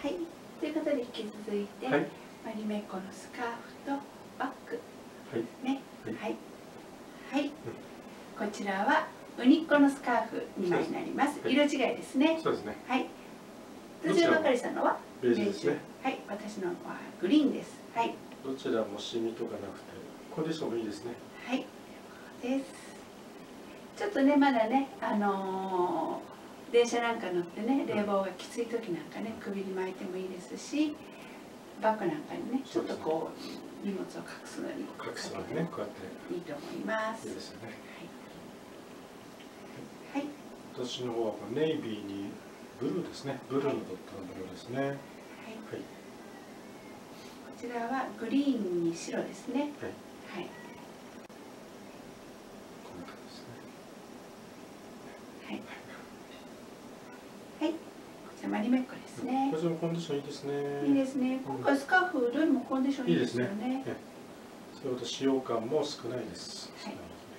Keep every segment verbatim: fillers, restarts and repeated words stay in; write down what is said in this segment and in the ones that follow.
はい、ということで引き続いて、はい、マリメッコのスカーフとバッグ、はい、ね、はい、はい、はい、こちらはウニッコのスカーフにまいになります。色違いですね。 そうですね。 はい。どちらばかりさんのはベージュですね。 はい、私のはグリーンです。はい。 どちらもシミとかなくてコンディションもいいですね。 はい、です。ちょっとねまだねあのー電車なんか乗ってね冷房がきつい時なんかね首に巻いてもいいですし、バッグなんかにねちょっとこう荷物を隠すのに隠すのにねこうやっていいと思います。 いいですよね。 はい。はい。 私の方はネイビーにブルーですね。ブルーのドットのブルーですね。はい。はい。こちらはグリーンに白ですね。はい。はい。 こんな感じですね。 はい。はい。こちらマリメッコですね。 こちらもコンディションいいですね。 いいですね。今回スカーフどれもコンディションいいですよね。いいですね。 それほど使用感も少ないです。はい。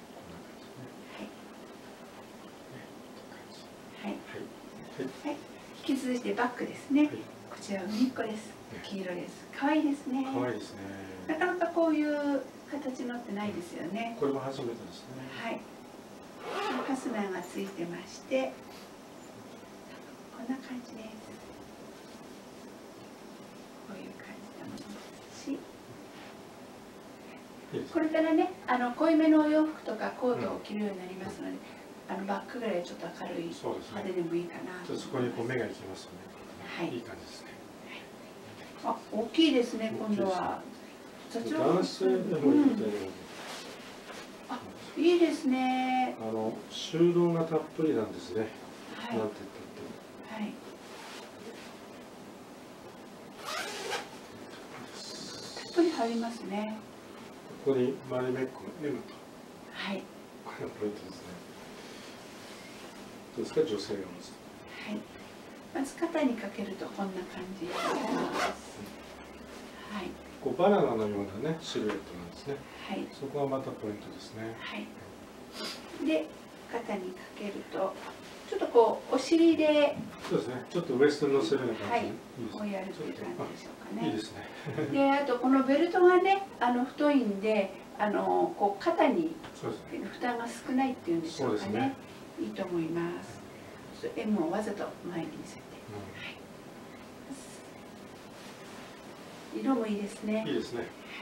はい。はい。引き続いてバッグですね。こちらウニッコです。黄色です。可愛いですね。 可愛いですね。 なかなかこういう形のってないですよね。 これも初めてですね。 はい。ファスナーがついてまして、こんな感じです。こういう感じのものですし、これからね、あの濃いめのお洋服とかコートを着るようになりますので、あのバッグぐらいちょっと明るい派手でもいいかなと。 そこにこう目がいきますよね。 はい。 いい感じですね。 あ、大きいですね。今度は。 男性でもいいという。 あ、いいですね。 あの収納がたっぷりなんですね。 はい。 なんて言ったって。 はい。たっぷり入りますね。 ここにマリメッコの エム と。 はい。 これがポイントですね。どうですか、女性が持つ。はい。 まず肩にかけるとこんな感じになります。はい。 こうバナナのようなねシルエットなんですね。 はい。 そこがまたポイントですね。 はい。で肩にかけるとちょっとこうお尻で。 そうですね。ちょっとウエストに乗せるような感じ。はい。 こうやるという感じでしょうかね。 いいですね。 であとこのベルトがねあの太いんであのこう肩に負担が少ないっていうんでしょうかね。いいと思います。エム をわざと前に見せて。色もいいですね。 いいですね。 はい。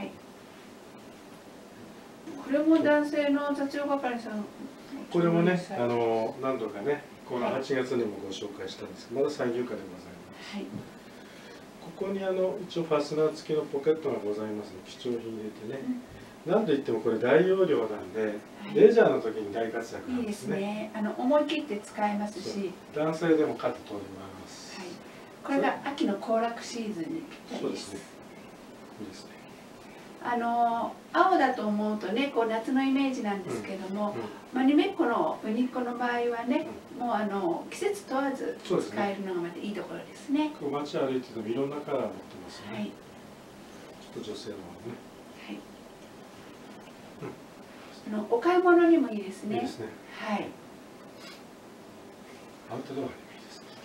これも男性の座長係さん。 これもね、あの何度かね、このはちがつにもご紹介したんですけど、まだ再入荷でございます。はい。ここにあの一応ファスナー付きのポケットがございますので、貴重品入れてね。なんといってもこれ大容量なんで、レジャーの時に大活躍なんですね。いいですね。 あの思い切って使えますし、 男性でもカット通ります。 はい。これが秋の行楽シーズンにぴったりです。 そうですね。いいですね。 あの青だと思うとね、こう夏のイメージなんですけども、マリメッコのウニッコの場合はね、もうあの季節問わず使えるのがまたいいところですね。 こう街歩いててもいろんなカラー持ってますね。はい。ちょっと女性の方ね。 はい。あのお買い物にもいいですね。 いいですね。 はい。 アウトドアにもいいですね。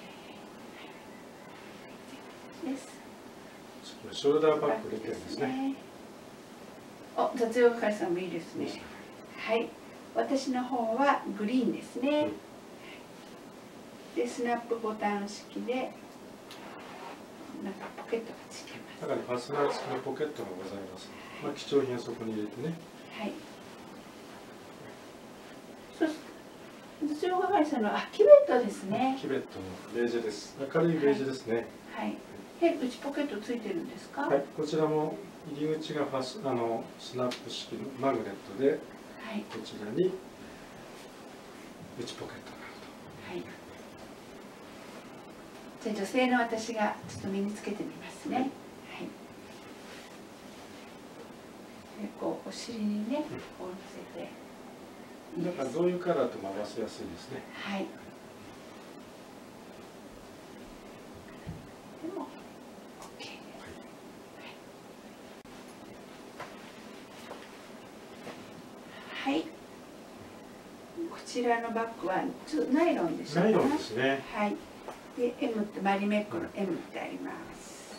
いいですね。です。 ショルダーバッグ出てるんですね。 お、雑用係さんもいいですね。はい。私の方はグリーンですね。うん、で、スナップボタン式で。なんかポケットがついてます。 中にファスナー付きのポケットがございます。まあ、貴重品はそこに入れてね。 はい。そう。雑用係さんの、あ、キベットですね。 キベットのベージュです。明るいベージュですね。 はい。はいで、内ポケットついてるんですか。 はい、こちらも入り口がファスあのスナップ式のマグネットで、はい、こちらに内ポケットがあると。はい。じゃあ女性の私がちょっと身につけてみますね。はい。はい、でこうお尻にね、こう乗せて。だからどういうカラーとも合わせやすいですね。はい。でも。はい。こちらのバッグはナイロンでしょうか。ナイロンですね。はい。 で エム ってマリメッコの エム ってあります。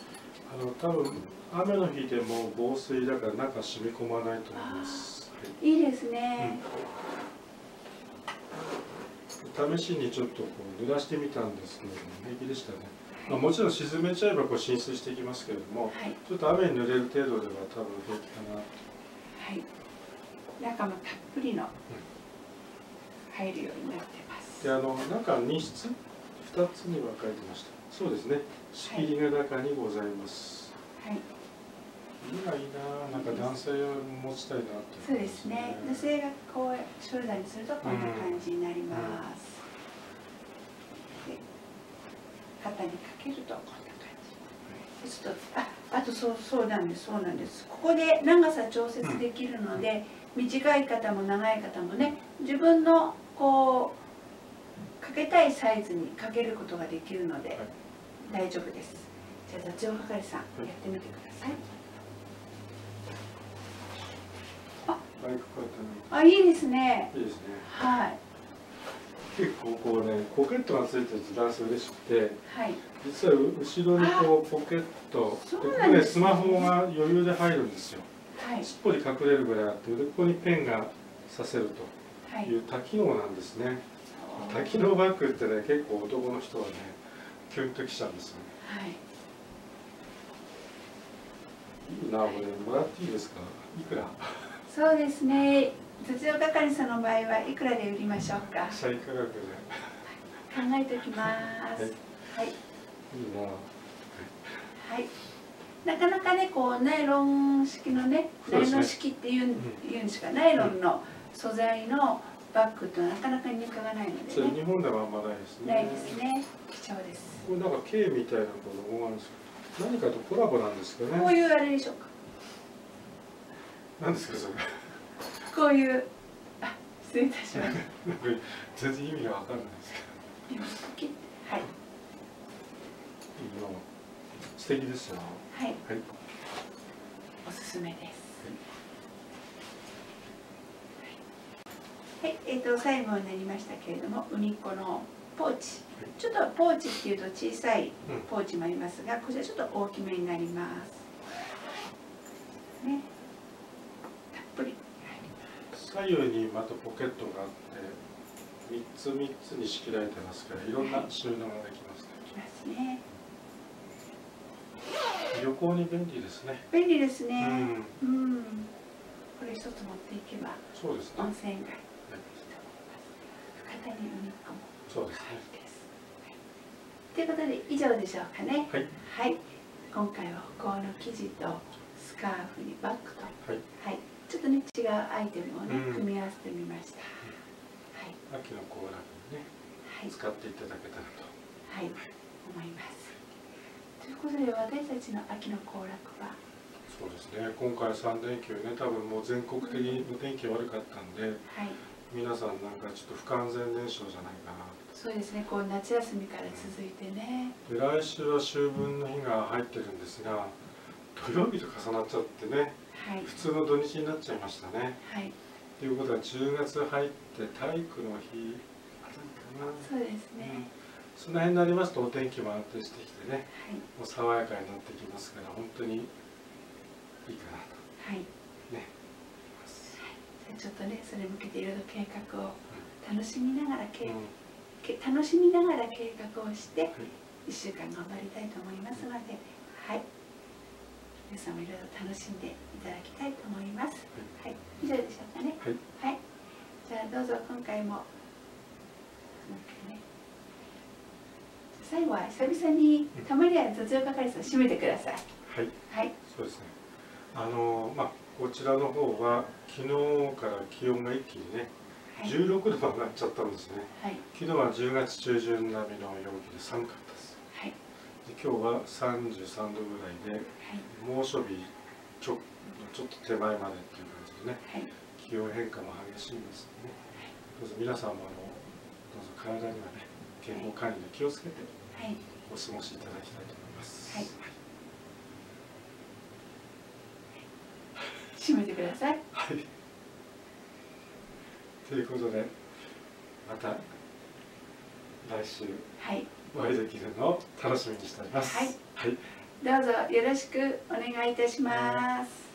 あの多分雨の日でも防水だから中染み込まないと思います。 はい、いいですね、 うん、試しにちょっとこう濡らしてみたんですけれども平気でしたね。まあ、もちろん沈めちゃえばこう浸水していきますけれども、はい、ちょっと雨に濡れる程度では多分平気かなと。 はい。中もたっぷりの入るようになってます。 で、あの中に室ふたつに分かれてました。そうですね。仕切りが中にございます。はい。いいな、いいな、なんか男性を持ちたいなって、ね。 そうですね。女性がこうショルダーにするとこんな感じになります。うんうん、で肩にかけるとこんな感じ。ちょっとあ、あとそうそうなんです、そうなんです。ここで長さ調節できるので、うん、短い方も長い方もね、自分のこうかけたいサイズにかけることができるので、はい、大丈夫です。じゃあ雑用係さん、やってみてください。あ、あ、いいですね。 いいですね。 はい。 結構こうね、ポケットがついてると男性嬉しくて、 はい、 実は後ろにこうポケット、ここでスマホが余裕で入るんですよ。はい、すっぽり隠れるぐらいあって、でここにペンがさせるという多機能なんですね。はい、多機能バッグってね、結構男の人はね、キュンときちゃうんですよね。はい、いいな、これもらっていいですか？いくら？ そうですね。雑用係さんの場合はいくらで売りましょうか。 最価格で。 考えておきます。はい。はい。いいな。 はい。なかなかね、こうナイロン式のね、ナイロン式っていうん、いうんですか、ナイロンの素材のバッグってなかなか入荷がないのでね。 日本ではあんまないですね。 ないですね。貴重です。 これなんか K みたいなこのロゴがあるんですけど、何かとコラボなんですかね。 こういうあれでしょうか。 何ですかそれ。 こういう、あ、失礼いたしました。 全然意味がわかんないですけど。 はい。 素敵ですよ。 はい。はい。おすすめです。はい。はい、えっ、ー、と最後になりましたけれども、ウニッコのポーチ。ちょっとポーチっていうと小さいポーチもありますが、こちらちょっと大きめになります。ね。たっぷり。 左右にまたポケットがあってみっつみっつに仕切られてますからいろんな収納ができますね。 できますね。 旅行に便利ですね。 便利ですね。うん。うん、これ一つ持っていけば。 そうですね。 温泉街。深谷海子も。 そうですね。 ということで以上でしょうかね。 はい。 はい。今回は北欧の生地とスカーフにバッグと。はい。はい。ちょっとね違うアイテムをね、うん、組み合わせてみました。はい。 秋の行楽にね、はい、使っていただけたらと、 はい、思います。ということで私たちの秋の行楽は。 そうですね。今回三連休ね、多分もう全国的にお天気悪かったんで、うん、はい、皆さんなんかちょっと不完全燃焼じゃないかな。 そうですね。こう夏休みから続いてね。 で来週は秋分の日が入ってるんですが、土曜日と重なっちゃってね。はい、普通の土日になっちゃいましたね。はい。ということはじゅうがつ入って体育の日あたりかな。 そうですね。うん、 その辺になりますとお天気も安定してきてね、はい、もう爽やかになってきますから本当にいいかなと。はい。ね。 はい、じゃあちょっとねそれに向けていろいろ計画を楽しみながら計、うん、楽しみながら計画をしていっしゅうかん頑張りたいと思いますので、はい。皆さんもいろいろ楽しんでいただきたいと思います。はい、以上でしょうかね。はい。はい、じゃあどうぞ今回も。ね、最後は久々にたまには雑用係さん締めてください。 はい。はい。そうですね。あのまあこちらの方は昨日から気温が一気にね、はい、じゅうろくどまで上がっちゃったんですね。はい。昨日はじゅうがつ中旬並みの陽気で寒かったです。はい。今日はさんじゅうさんどぐらいで、はい、猛暑日ちょ、ちょっと手前までっていう感じでね、はい、気温変化も激しいんですね。どうぞ皆さんもあのどうぞ体にはね健康管理で気をつけてお過ごしいただきたいと思います。はい、 締めてください。 はい。ということでまた来週。はい。 お会いできるのを楽しみにしております。 はい、 はい、 どうぞよろしくお願いいたします。